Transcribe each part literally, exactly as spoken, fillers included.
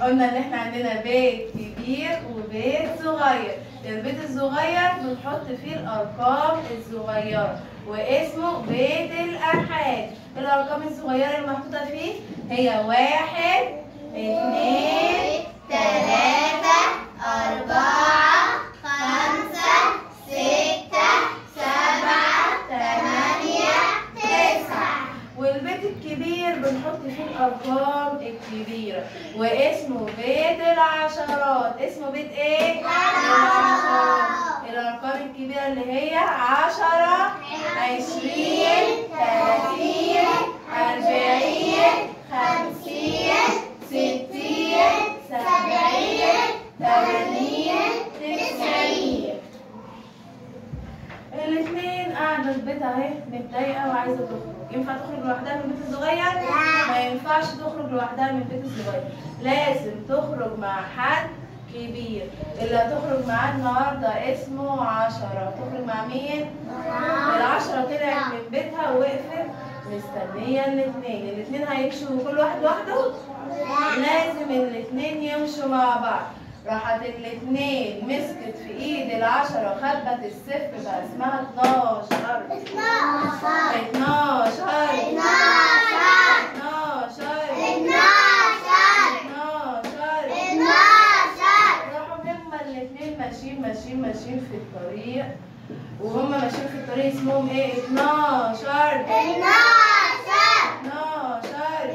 قلنا ان احنا عندنا بيت كبير وبيت صغير. البيت الصغير بنحط فيه الارقام الصغيره واسمه بيت الأحاد. الارقام الصغيره المحطوطه فيه هي واحد اتنين تلاته اربعه خمسه سته سبعه تمانيه تسعه. والبيت الكبير بنحط فيه الارقام الكبيره واسمه بيت العشرات. اسمه بيت ايه؟ العشرات. الارقام الكبيره اللي هي عشره عشرين تلاتين اربعين خمسين ستين سبعين تمانين تسعين. الاثنين قاعده في البيت اهي متضايقه وعايزه تخرج. ينفع تخرج لوحدها من البيت الصغير؟ ما ينفعش تخرج لوحدها من البيت الصغير، لازم تخرج مع حد كبير. اللي هتخرج معاه النهارده اسمه عشرة. تخرج مع مين؟ العشرة طلعت من بيتها ووقفت مستنيه الاثنين. الاثنين هيمشوا كل واحد لوحده؟ لازم الاثنين يمشوا مع بعض. راحت الاثنين مسكت في ايد العشرة خبت السف بقى اسمها اتناشر. اتناشر اتناشر اتناشر اتناشر. راحوا هما الاثنين ماشيين ماشيين ماشيين في الطريق، وهم ماشيين في الطريق اسمهم ايه؟ اتناشر اتناشر اتناشر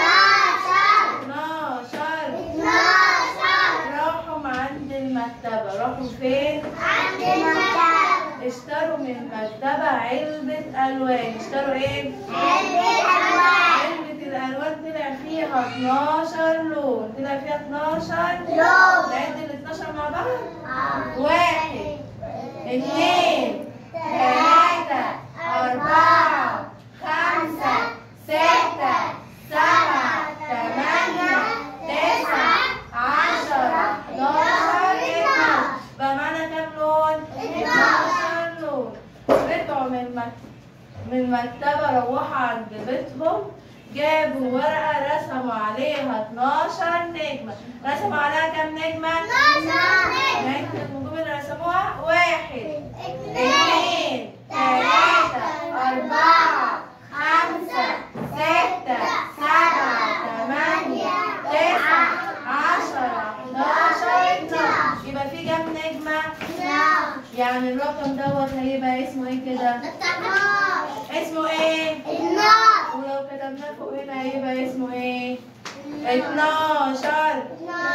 اتناشر. راحوا عند المكتبة. راحوا فين؟ عند المكتبة. اشتروا من المكتبة علبة ألوان. اشتروا ايه؟ علبة ألوان. علبة الألوان طلع فيها اتناشر لون. طلع فيها اتناشر لون. نعد ال اتناشر مع بعض؟ اه. واحد اتنين تلاتة أربعة خمسة ستة سبعة تمانية تسعة عشرة حداشر اتناشر. بقى معانا كام لون؟ اتناشر لون. رجعوا من المكتبة من المكتبة روحوا عند بيتهم، جابوا ورقة رسموا عليها اتناشر نجمة. رسموا عليها كام نجمة؟ اتناشر نجمة. نجمة النجوم اللي رسموها واحد اتنين تلاتة أربعة خمسة ستة سبعة تمانية تسعة عشرة حداشر اتناشر. يبقى في كام نجمة؟ يعني الرقم دوت هيبقى اسمه ايه كده؟ اسمه ايه؟ ولو كتبناه فوق هنا هيبقى اسمه ايه؟ اتناشر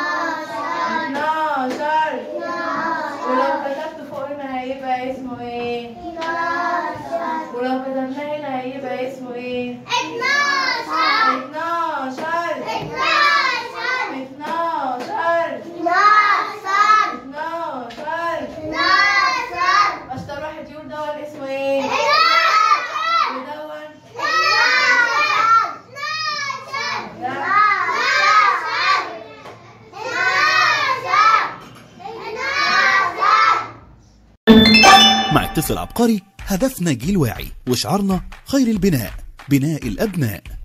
اتناشر. ولو كتبت فوق هنا هيبقى اسمه ايه؟ ولو كتبناه هنا هيبقى اسمه ايه؟ اتناشر اتناشر اتناشر اتناشر اتناشر. اشطر واحد يقول دون اسمه ايه؟ ودون مع اتصال عبقري هدفنا جيل واعي وشعارنا خير البناء بناء الأبناء.